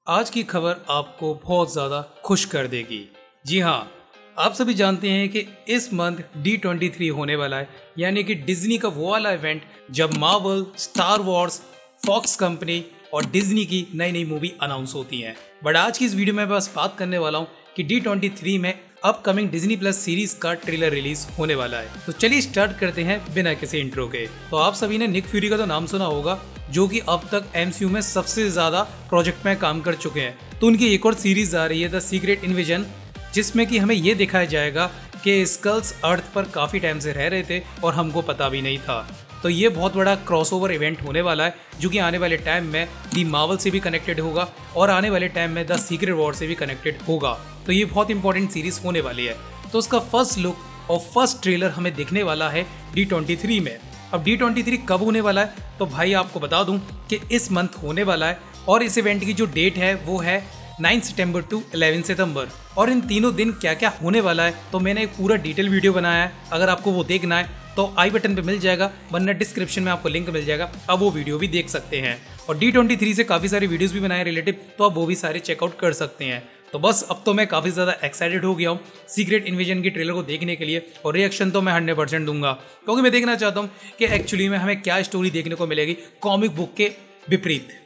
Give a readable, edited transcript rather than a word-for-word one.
आज की खबर आपको बहुत ज़्यादा खुश कर देगी। जी हाँ, आप सभी जानते हैं कि इस मंथ D23 होने वाला है, यानी कि डिज्नी का वो वाला इवेंट जब Marvel, Star Wars, Fox company और डिज्नी की नई नई मूवी अनाउंस होती हैं। बट आज की इस वीडियो में बस बात करने वाला हूँ कि D23 में अपकमिंग डिज्नी प्लस सीरीज का ट्रेलर रिलीज होने वाला है। तो चलिए स्टार्ट करते हैं बिना किसी इंट्रो के। तो आप सभी ने निक फ्यूरी का तो नाम सुना होगा, जो कि अब तक MCU में सबसे ज्यादा प्रोजेक्ट में काम कर चुके हैं। तो उनकी एक और सीरीज आ रही है द सीक्रेट इन्वेजन, जिसमें कि हमें ये दिखाया जाएगा कि स्कल्स अर्थ पर काफी टाइम से रह रहे थे और हमको पता भी नहीं था। तो ये बहुत बड़ा क्रॉसओवर इवेंट होने वाला है, जो कि आने वाले टाइम में दी मार्वल से भी कनेक्टेड होगा और आने वाले टाइम में द सीक्रेट वॉर से भी कनेक्टेड होगा। तो ये बहुत इंपॉर्टेंट सीरीज होने वाली है। तो उसका फर्स्ट लुक और फर्स्ट ट्रेलर हमें दिखने वाला है D23 में। अब D23 कब होने वाला है, तो भाई आपको बता दूं कि इस मंथ होने वाला है और इस इवेंट की जो डेट है वो है 9 सितंबर टू 11 सितंबर। और इन तीनों दिन क्या क्या होने वाला है, तो मैंने एक पूरा डिटेल वीडियो बनाया है। अगर आपको वो देखना है तो आई बटन पे मिल जाएगा, वरना डिस्क्रिप्शन में आपको लिंक मिल जाएगा, आप वो वीडियो भी देख सकते हैं। और D23 से काफ़ी सारे वीडियोस भी बनाए रिलेटिव, तो आप वो भी सारे चेकआउट कर सकते हैं। तो बस अब तो मैं काफ़ी ज़्यादा एक्साइटेड हो गया हूँ सीक्रेट इन्वेजन की ट्रेलर को देखने के लिए, और रिएक्शन तो मैं 100% दूंगा, क्योंकि मैं देखना चाहता हूँ कि एक्चुअली में हमें क्या स्टोरी देखने को मिलेगी कॉमिक बुक के विपरीत।